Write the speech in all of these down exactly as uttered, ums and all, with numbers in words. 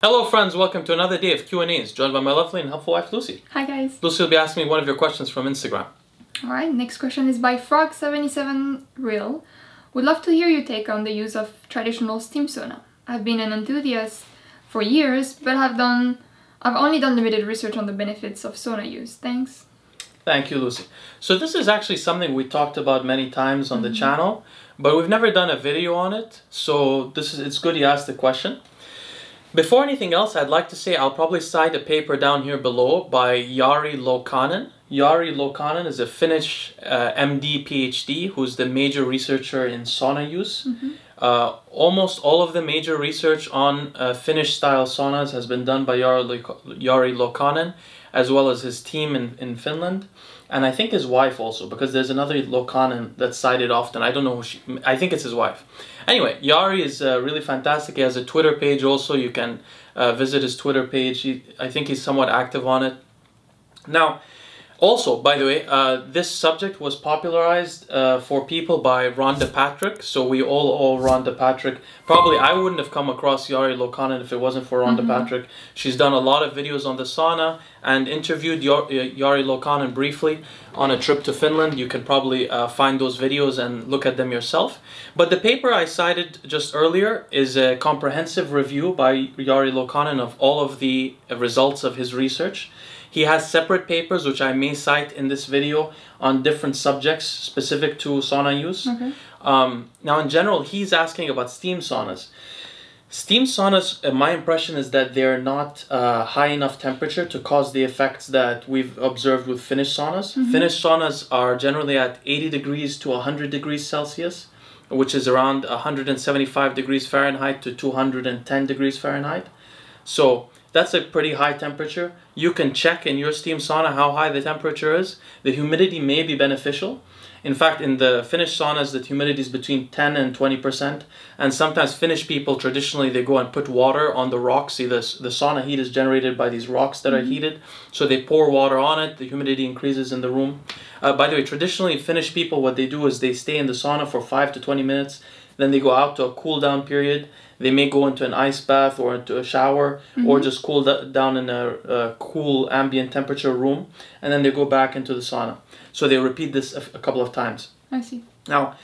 Hello friends, welcome to another day of Q and A's, joined by my lovely and helpful wife Lucy. Hi guys. Lucy will be asking me one of your questions from Instagram. Alright, next question is by frog seventy-seven real. Would love to hear your take on the use of traditional steam sauna. I've been an enthusiast for years, but have done I've only done limited research on the benefits of sauna use. Thanks. Thank you, Lucy. So this is actually something we talked about many times on Mm-hmm. the channel, but we've never done a video on it, so this is it's good you asked the question. Before anything else, I'd like to say I'll probably cite a paper down here below by Jari Loukanen. Jari Loukanen is a Finnish uh, M D PhD who's the major researcher in sauna use. Mm-hmm. Uh, almost all of the major research on uh, Finnish-style saunas has been done by Jari, Jari Loukanen, as well as his team in, in Finland. And I think his wife also, because there's another Loukanen that's cited often. I don't know who she... I think it's his wife. Anyway, Jari is uh, really fantastic. He has a Twitter page also. You can uh, visit his Twitter page. He, I think he's somewhat active on it. Now, also, by the way, uh, this subject was popularized uh, for people by Rhonda Patrick. So we all owe Rhonda Patrick. Probably I wouldn't have come across Jari Loukanen if it wasn't for Rhonda Mm-hmm. Patrick. She's done a lot of videos on the sauna and interviewed Jari Loukanen briefly on a trip to Finland. You can probably uh, find those videos and look at them yourself. But the paper I cited just earlier is a comprehensive review by Jari Loukanen of all of the results of his research. He has separate papers, which I may cite in this video, on different subjects specific to sauna use. Okay. Um, now, in general, he's asking about steam saunas. Steam saunas, uh, my impression is that they're not uh, high enough temperature to cause the effects that we've observed with Finnish saunas. Mm-hmm. Finnish saunas are generally at eighty degrees to one hundred degrees Celsius, which is around one hundred seventy-five degrees Fahrenheit to two hundred ten degrees Fahrenheit. So that's a pretty high temperature. You can check in your steam sauna how high the temperature is. The humidity may be beneficial. In fact, in the Finnish saunas, the humidity is between ten and twenty percent. And sometimes Finnish people, traditionally, they go and put water on the rocks. See, this, the sauna heat is generated by these rocks that Mm-hmm. are heated. So they pour water on it. The humidity increases in the room. Uh, by the way, traditionally, Finnish people, what they do is they stay in the sauna for five to twenty minutes. Then they go out to a cool down period. They may go into an ice bath or into a shower, Mm-hmm. or just cool down in a, a cool ambient temperature room, and then they go back into the sauna. So they repeat this a, a couple of times. I see. Now,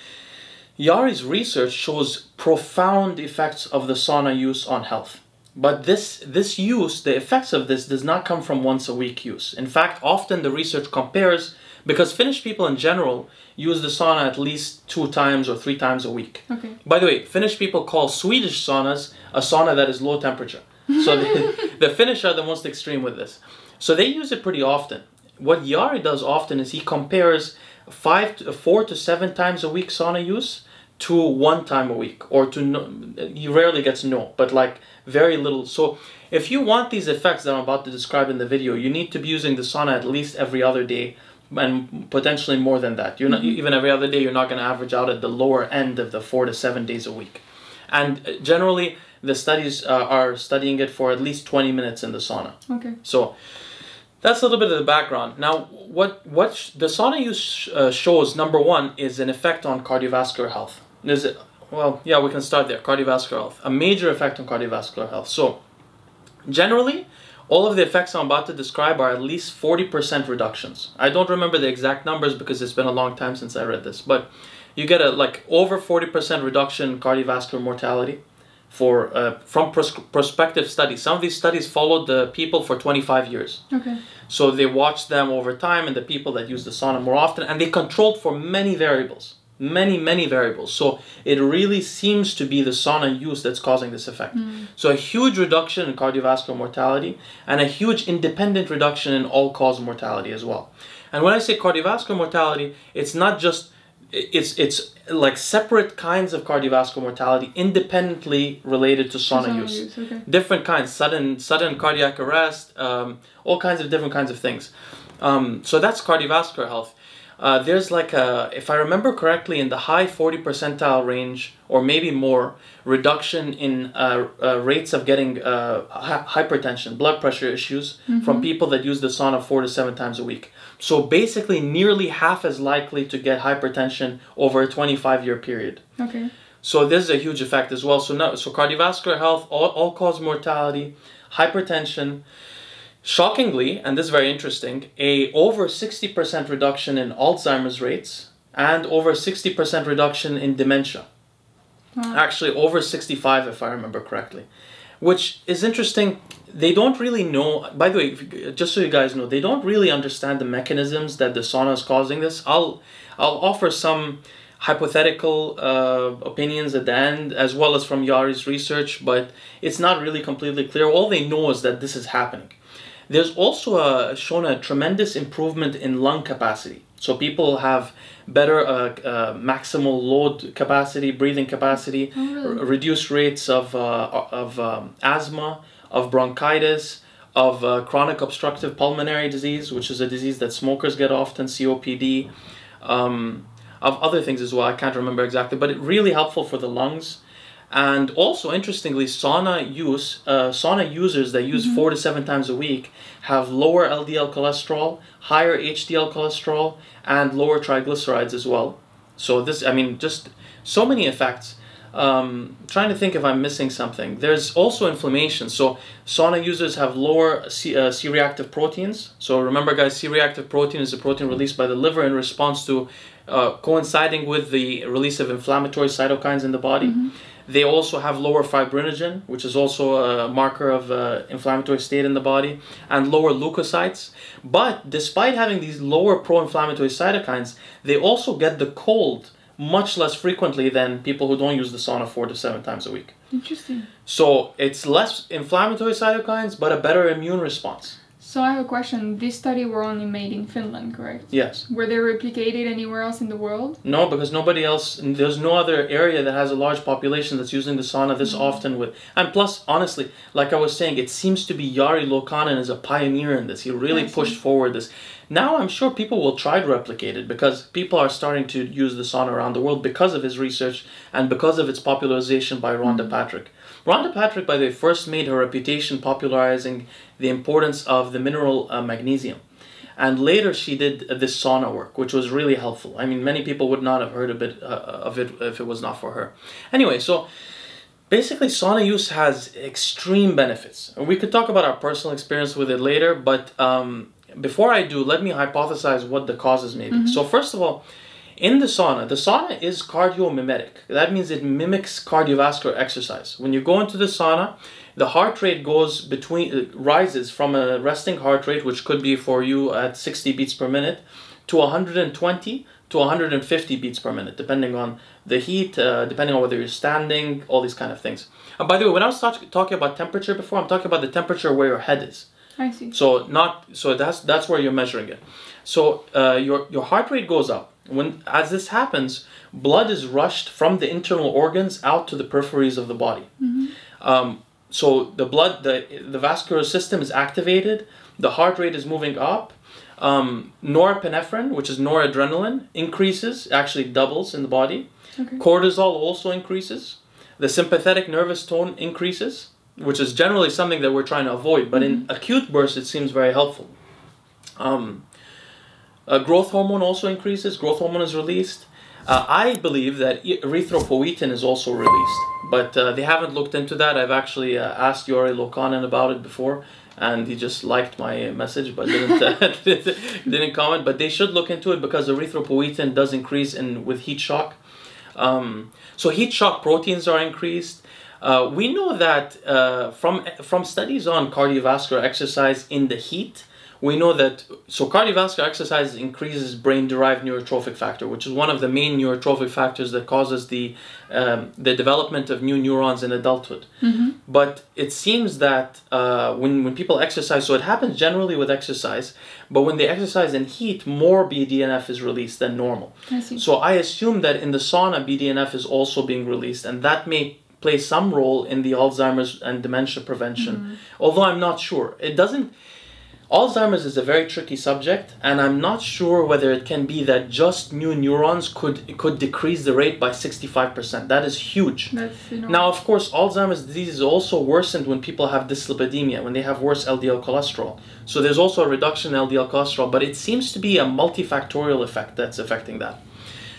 Jari's research shows profound effects of the sauna use on health. But this, this use, the effects of this does not come from once a week use. In fact, often the research compares, because Finnish people in general use the sauna at least two times or three times a week. Okay. By the way, Finnish people call Swedish saunas a sauna that is low temperature. So the, the Finnish are the most extreme with this. So they use it pretty often. What Jari does often is he compares five to, four to seven times a week sauna use to one time a week, or to no, he rarely gets no, but like very little. So if you want these effects that I'm about to describe in the video, you need to be using the sauna at least every other day, and potentially more than that. You're not Mm-hmm. even every other day. You're not going to average out at the lower end of the four to seven days a week. And generally, the studies uh, are studying it for at least twenty minutes in the sauna. Okay. So that's a little bit of the background. Now, what what sh the sauna use uh, shows, number one, is an effect on cardiovascular health. Is it? Well, yeah, we can start there. Cardiovascular health, a major effect on cardiovascular health. So, generally, all of the effects I'm about to describe are at least forty percent reductions. I don't remember the exact numbers because it's been a long time since I read this, but you get a like over forty percent reduction in cardiovascular mortality for uh, from pros prospective studies. Some of these studies followed the people for twenty-five years. Okay. So they watched them over time and the people that use the sauna more often, and they controlled for many variables. Many, many variables. So it really seems to be the sauna use that's causing this effect. Mm. So a huge reduction in cardiovascular mortality and a huge independent reduction in all-cause mortality as well. And when I say cardiovascular mortality, it's not just, it's it's like separate kinds of cardiovascular mortality independently related to sauna, Sauna use. use, okay. Different kinds, sudden sudden cardiac arrest, um, all kinds of different kinds of things. Um, so that's cardiovascular health. Uh, there's like a, if I remember correctly, in the high forty percentile range, or maybe more, reduction in uh, uh, rates of getting uh, hypertension, blood pressure issues mm-hmm. from people that use the sauna four to seven times a week. So basically nearly half as likely to get hypertension over a twenty-five year period. Okay. So this is a huge effect as well. So now, so cardiovascular health, all, all-cause mortality, hypertension. Shockingly, and this is very interesting, a over sixty percent reduction in Alzheimer's rates and over sixty percent reduction in dementia. Wow. Actually, over sixty-five if I remember correctly. Which is interesting. They don't really know, by the way, just so you guys know, they don't really understand the mechanisms that the sauna is causing this. I'll, I'll offer some hypothetical uh, opinions at the end, as well as from Yari's research, but it's not really completely clear. All they know is that this is happening. There's also a, shown a tremendous improvement in lung capacity. So people have better uh, uh, maximal load capacity, breathing capacity, oh, really? Reduced rates of, uh, of um, asthma, of bronchitis, of uh, chronic obstructive pulmonary disease, which is a disease that smokers get often, C O P D, um, of other things as well. I can't remember exactly, but it's really helpful for the lungs. And also, interestingly, sauna use, uh, sauna users that use mm-hmm. four to seven times a week have lower L D L cholesterol, higher H D L cholesterol, and lower triglycerides as well. So this, I mean, just so many effects. Um, trying to think if I'm missing something. There's also inflammation. So sauna users have lower C, uh, C-reactive proteins. So remember, guys, C-reactive protein is a protein released by the liver in response to uh, coinciding with the release of inflammatory cytokines in the body. Mm-hmm. They also have lower fibrinogen, which is also a marker of uh, inflammatory state in the body, and lower leukocytes. But despite having these lower pro-inflammatory cytokines, they also get the cold much less frequently than people who don't use the sauna four to seven times a week. Interesting. So it's less inflammatory cytokines, but a better immune response. So I have a question. This study were only made in Finland, correct? Yes. Were they replicated anywhere else in the world? No, because nobody else, there's no other area that has a large population that's using the sauna this mm-hmm. often with. And plus, honestly, like I was saying, it seems to be Jari Loukanen is a pioneer in this. He really pushed forward this. Now I'm sure people will try to replicate it because people are starting to use the sauna around the world because of his research and because of its popularization by Rhonda mm-hmm. Patrick. Rhonda Patrick, by the way, first made her reputation popularizing the importance of the mineral uh, magnesium. And later she did uh, this sauna work, which was really helpful. I mean, many people would not have heard a bit uh, of it if it was not for her. Anyway, so basically sauna use has extreme benefits. We could talk about our personal experience with it later, but um, before I do, let me hypothesize what the causes may be. Mm-hmm. So first of all, in the sauna, the sauna is cardiomimetic. That means it mimics cardiovascular exercise. When you go into the sauna, the heart rate goes between, uh, rises from a resting heart rate, which could be for you at sixty beats per minute, to one hundred twenty to one hundred fifty beats per minute, depending on the heat, uh, depending on whether you're standing, all these kind of things. And by the way, when I was talk talking about temperature before, I'm talking about the temperature where your head is. I see. So not, so that's that's where you're measuring it. So uh, your your heart rate goes up. When, as this happens, blood is rushed from the internal organs out to the peripheries of the body. Mm-hmm. um, so the blood, the, the vascular system is activated, the heart rate is moving up, um, norepinephrine, which is noradrenaline, increases, actually doubles in the body. Okay. Cortisol also increases. The sympathetic nervous tone increases, which is generally something that we're trying to avoid, but mm-hmm. in acute bursts it seems very helpful. Um, Uh, growth hormone also increases. Growth hormone is released. Uh, I believe that erythropoietin is also released, but uh, they haven't looked into that. I've actually uh, asked Jari Loukanen about it before, and he just liked my message, but didn't uh, didn't comment. But they should look into it because erythropoietin does increase in with heat shock. Um, so heat shock proteins are increased. Uh, we know that uh, from from studies on cardiovascular exercise in the heat. We know that, so cardiovascular exercise increases brain-derived neurotrophic factor, which is one of the main neurotrophic factors that causes the um, the development of new neurons in adulthood. Mm-hmm. But it seems that uh, when, when people exercise, so it happens generally with exercise, but when they exercise in heat, more B D N F is released than normal. I see. So I assume that in the sauna, B D N F is also being released, and that may play some role in the Alzheimer's and dementia prevention, mm-hmm. although I'm not sure. It doesn't... Alzheimer's is a very tricky subject, and I'm not sure whether it can be that just new neurons could could decrease the rate by sixty-five percent. That is huge. That's, you know, now, of course, Alzheimer's disease is also worsened when people have dyslipidemia, when they have worse L D L cholesterol. So there's also a reduction in L D L cholesterol, but it seems to be a multifactorial effect that's affecting that.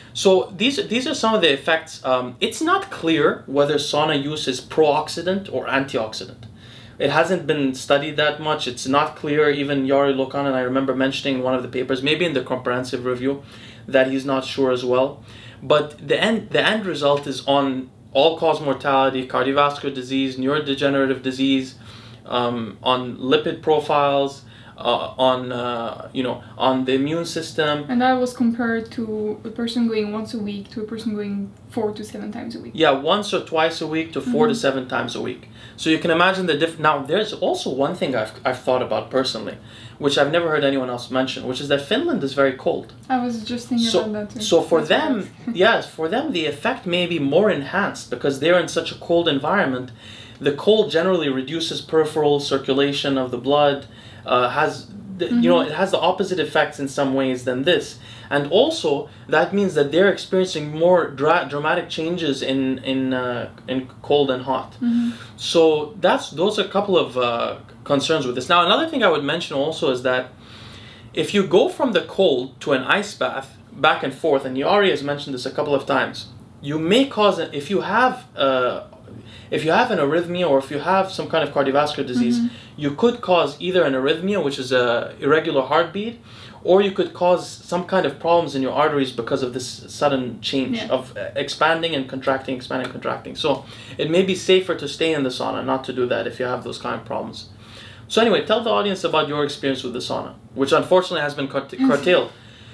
So these these are some of the effects. Um, it's not clear whether sauna use is pro-oxidant or antioxidant. It hasn't been studied that much. It's not clear. Even Yari Lokanen, I remember mentioning in one of the papers, maybe in the comprehensive review, that he's not sure as well. But the end the end result is on all-cause mortality, cardiovascular disease, neurodegenerative disease, um, on lipid profiles, uh, on uh, you know on the immune system. And that was compared to a person going once a week to a person going four to seven times a week. Yeah, once or twice a week to four mm-hmm. to seven times a week. So you can imagine the diff. Now, there's also one thing I've I've thought about personally, which I've never heard anyone else mention, which is that Finland is very cold. I was just thinking so, about that too. So for That's them, yes, for them the effect may be more enhanced because they're in such a cold environment. The cold generally reduces peripheral circulation of the blood, uh, has the, mm-hmm. you know it has the opposite effects in some ways than this, and also that means that they're experiencing more dra- dramatic changes in in uh, in cold and hot. Mm-hmm. So that's those are a couple of uh, concerns with this. Now another thing I would mention also is that if you go from the cold to an ice bath back and forth, and Yari has mentioned this a couple of times, you may cause a, if you have uh, if you have an arrhythmia or if you have some kind of cardiovascular disease, mm-hmm. you could cause either an arrhythmia, which is a irregular heartbeat, or you could cause some kind of problems in your arteries because of this sudden change yeah. of expanding and contracting, expanding, contracting. So it may be safer to stay in the sauna, not to do that if you have those kind of problems. So anyway, tell the audience about your experience with the sauna, which unfortunately has been curt- curtailed.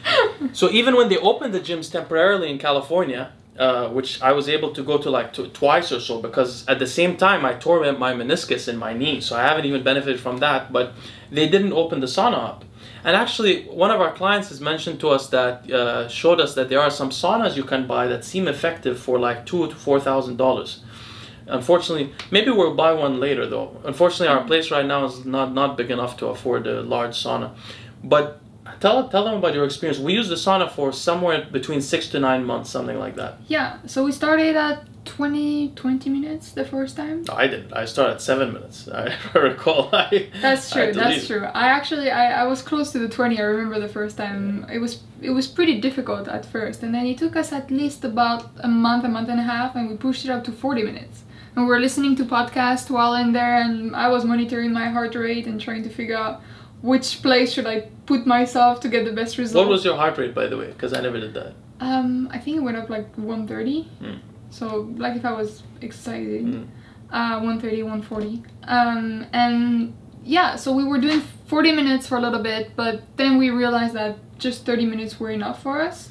So even when they opened the gyms temporarily in California, uh, which I was able to go to like to, twice or so, because at the same time I tore my meniscus in my knee, so I haven't even benefited from that, but they didn't open the sauna up. And actually, one of our clients has mentioned to us that, uh, showed us that there are some saunas you can buy that seem effective for like two to four thousand dollars. Unfortunately, maybe we'll buy one later though. Unfortunately, our place right now is not, not big enough to afford a large sauna. But tell tell them about your experience. We used the sauna for somewhere between six to nine months, something like that. Yeah, so we started at twenty, twenty minutes the first time. No, I didn't. I started at seven minutes. I recall. I, that's true. I That's leave. true. I actually I, I was close to the twenty. I remember the first time. It was it was pretty difficult at first, and then it took us at least about a month, a month and a half, and we pushed it up to forty minutes. And we were listening to podcasts while in there, and I was monitoring my heart rate and trying to figure out which place should I put myself to get the best result. What was your heart rate, by the way? Because I never did that. Um, I think it went up like one thirty. Mm. So like if I was excited, mm. uh, one thirty, one forty. Um, and yeah, so we were doing forty minutes for a little bit, but then we realized that just thirty minutes were enough for us.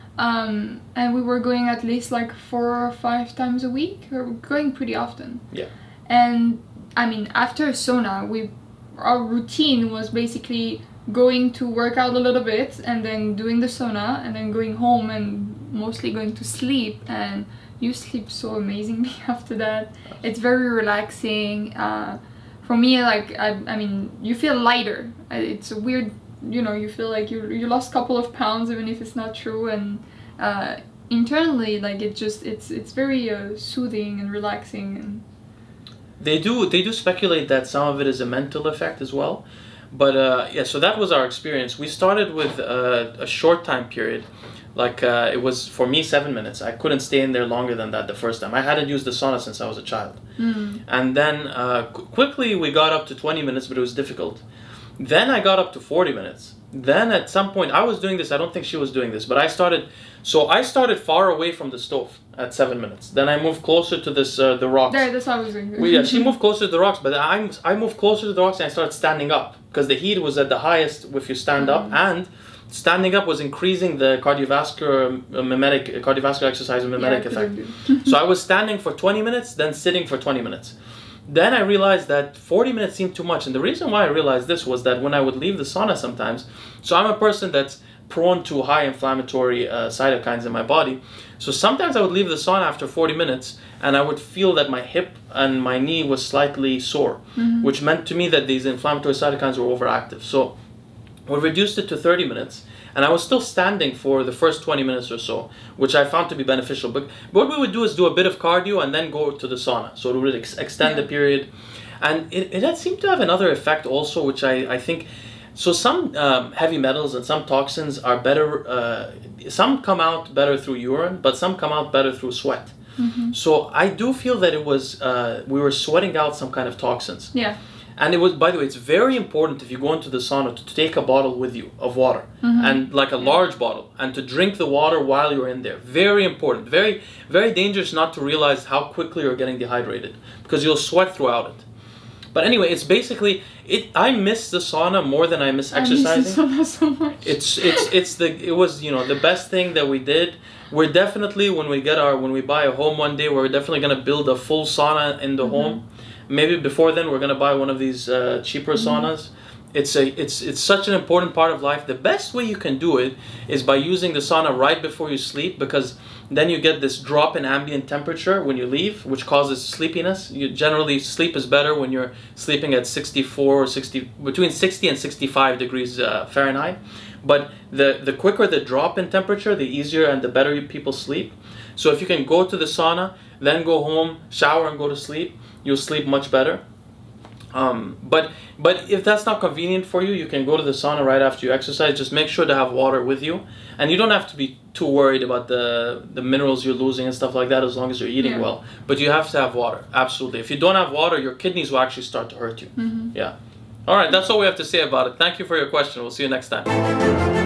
Um, and we were going at least like four or five times a week. We were going pretty often. Yeah. And I mean, after sauna, we our routine was basically going to work out a little bit and then doing the sauna and then going home and mostly going to sleep. And you sleep so amazingly after that. It's very relaxing. Uh, for me, like I, I mean, you feel lighter. It's a weird. You know, you feel like you you lost a couple of pounds, even if it's not true, and uh, internally, like it just it's it's very uh, soothing and relaxing. And they do they do speculate that some of it is a mental effect as well, but uh, yeah. So that was our experience. We started with uh, a short time period, like uh, it was for me seven minutes. I couldn't stay in there longer than that the first time. I hadn't used the sauna since I was a child, mm. and then uh, qu- quickly we got up to twenty minutes, but it was difficult. Then I got up to forty minutes. Then at some point, I was doing this, I don't think she was doing this, but I started, so I started far away from the stove at seven minutes. Then I moved closer to this, uh, the rocks. There, that's what I was doing. Well, yeah, she moved closer to the rocks, but I, I moved closer to the rocks and I started standing up, because the heat was at the highest if you stand mm-hmm. up, and standing up was increasing the cardiovascular, uh, mimetic, cardiovascular exercise mimetic yeah, effect. So I was standing for twenty minutes, then sitting for twenty minutes. Then I realized that forty minutes seemed too much. And the reason why I realized this was that when I would leave the sauna sometimes, so I'm a person that's prone to high inflammatory uh, cytokines in my body. So sometimes I would leave the sauna after forty minutes and I would feel that my hip and my knee was slightly sore, mm-hmm. which meant to me that these inflammatory cytokines were overactive. So we reduced it to thirty minutes. And I was still standing for the first twenty minutes or so, which I found to be beneficial. But what we would do is do a bit of cardio and then go to the sauna. So it would ex- extend yeah. the period. And it, it had seemed to have another effect also, which I, I think... So some um, heavy metals and some toxins are better, uh, some come out better through urine, but some come out better through sweat. Mm-hmm. So I do feel that it was, uh, we were sweating out some kind of toxins. Yeah. And it was, by the way, it's very important if you go into the sauna to take a bottle with you of water, mm-hmm. and like a yeah. large bottle, and to drink the water while you're in there. Very important. Very, very dangerous not to realize how quickly you're getting dehydrated, because you'll sweat throughout it. But anyway, it's basically it. I miss the sauna more than I miss exercising. I miss the sauna so much. It's it's it's the it was you know the best thing that we did. We're definitely when we get our when we buy a home one day, we're definitely gonna build a full sauna in the mm-hmm. home. Maybe before then, we're gonna buy one of these uh, cheaper mm-hmm. saunas. It's a it's it's such an important part of life. The best way you can do it is by using the sauna right before you sleep, because then you get this drop in ambient temperature when you leave, which causes sleepiness. You generally sleep is better when you're sleeping at sixty-four or sixty, between sixty and sixty-five degrees uh, Fahrenheit. But the the quicker the drop in temperature, the easier and the better you, people sleep. So if you can go to the sauna, then go home, shower and go to sleep, you'll sleep much better. Um, but but if that's not convenient for you, you can go to the sauna right after you exercise. Just make sure to have water with you, and you don't have to be too worried about the the minerals you're losing and stuff like that, as long as you're eating yeah. well. But you have to have water, absolutely. If you don't have water, your kidneys will actually start to hurt you. Mm-hmm. Yeah. All right, that's all we have to say about it. Thank you for your question. We'll see you next time.